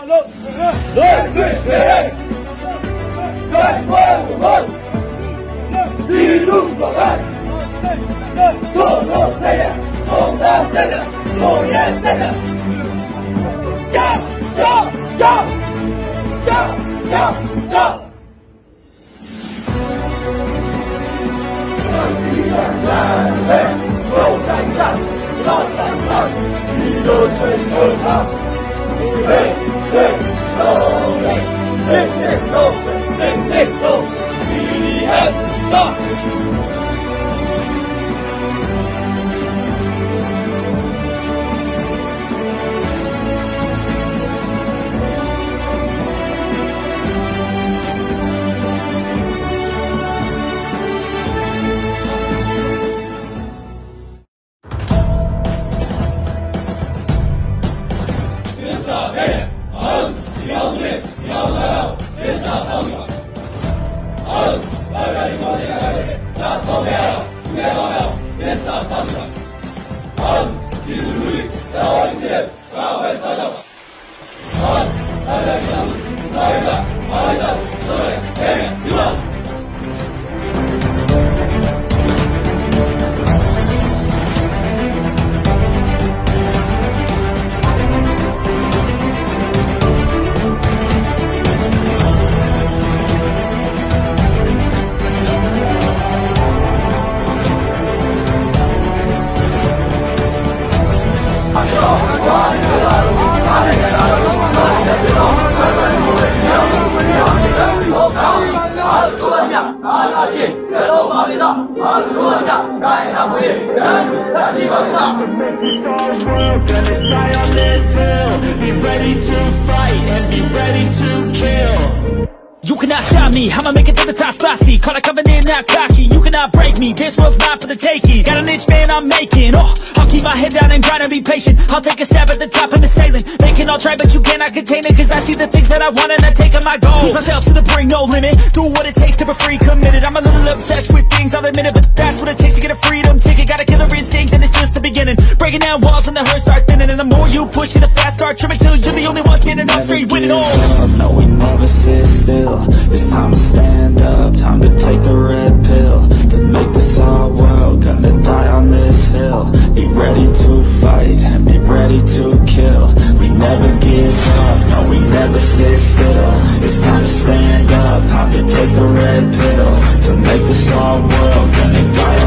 人对人，改换我们，一路走来，做做太阳，做大太阳，做人太阳，加加加加加加。战备，又战战，战战战，一个吹个唱，嘿嘿，都嘿，嘿嘿都嘿嘿都，一人大。 You cannot stop me, I'ma make it to the top spicy. Call it covenant, not cocky. You cannot break me, this world's mine for the taking. Got an inch, man, I'm making. Oh, I'll keep my head down and grind and be patient. I'll take a stab at the top of the sailing. They can all try, but you cannot contain it. Cause I see the things that I want and I take on my goal. Push myself to the brink, no limit. Do what it takes to be free, committed. I'm a little obsessed with things, I'll admit it. But that's what it takes to get a freedom ticket. Got a killer instinct and it's just the beginning. Breaking down walls and the hurt start thinning. And the more you push it, the fast start trimming. Till you're the only one standing up straight with it all. No, we never sit still. It's time to stand up, time to take the red pill. To make this our world, gonna die on this hill. Be ready to fight and be ready to kill. We never give up, no, we never sit still. It's time to stand up, time to take the red pill. To make this our world, gonna die